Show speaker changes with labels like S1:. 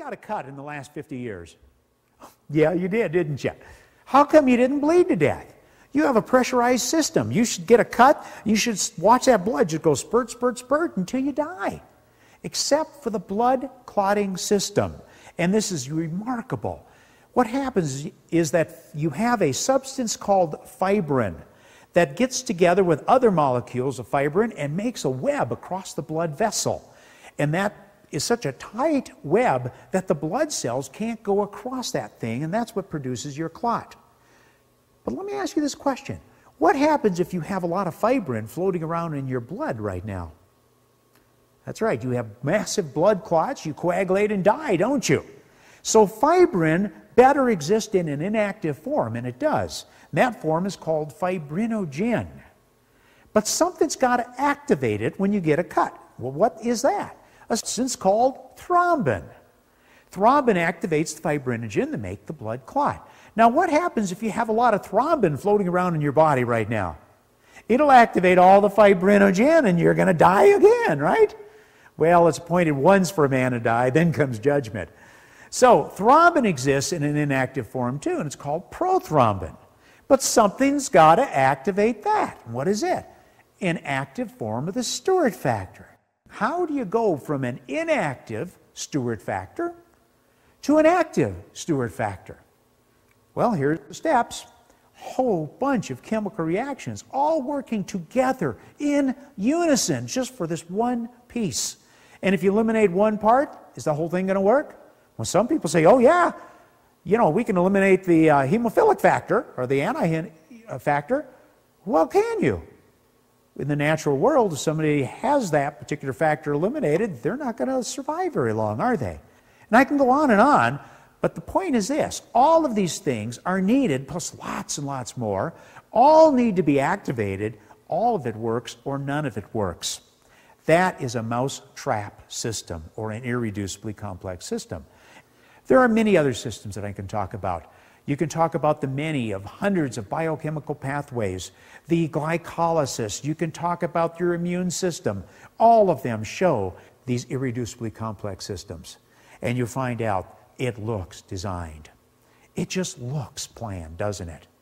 S1: got a cut in the last 50 years. Yeah, you did, didn't you? How come you didn't bleed to death? You have a pressurized system. You should get a cut. You should watch that blood just go spurt, spurt, spurt until you die. Except for the blood clotting system. And this is remarkable. What happens is that you have a substance called fibrin that gets together with other molecules of fibrin and makes a web across the blood vessel. And that is such a tight web that the blood cells can't go across that thing, and that's what produces your clot. But let me ask you this question. What happens if you have a lot of fibrin floating around in your blood right now? That's right, you have massive blood clots, you coagulate and die, don't you? So fibrin better exists in an inactive form, and it does. And that form is called fibrinogen. But something's got to activate it when you get a cut. Well, what is that? A substance called thrombin. Thrombin activates the fibrinogen to make the blood clot. Now, what happens if you have a lot of thrombin floating around in your body right now? It'll activate all the fibrinogen, and you're going to die again, right? Well, it's appointed once for a man to die, then comes judgment. So, thrombin exists in an inactive form too, and it's called prothrombin. But something's got to activate that. What is it? An active form of the Stewart factor. How do you go from an inactive Stewart factor to an active Stewart factor? Well, here's the steps. Whole bunch of chemical reactions, all working together in unison just for this one piece. And if you eliminate one part, is the whole thing going to work? Well, some people say, oh yeah, you know, we can eliminate the hemophilic factor or the antigen factor. Well, can you? In the natural world, if somebody has that particular factor eliminated, they're not going to survive very long, are they? And I can go on, but the point is this. All of these things are needed, plus lots and lots more. All need to be activated. All of it works or none of it works. That is a mouse-trap system or an irreducibly complex system. There are many other systems that I can talk about. You can talk about the many of hundreds of biochemical pathways, the glycolysis. You can talk about your immune system. All of them show these irreducibly complex systems. And you find out it looks designed. It just looks planned, doesn't it?